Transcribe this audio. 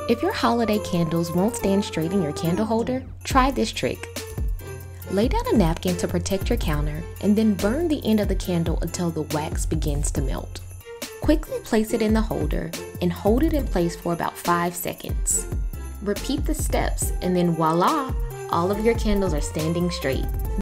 If your holiday candles won't stand straight in your candle holder, try this trick. Lay down a napkin to protect your counter and then burn the end of the candle until the wax begins to melt. Quickly place it in the holder and hold it in place for about 5 seconds. Repeat the steps and then voila, all of your candles are standing straight.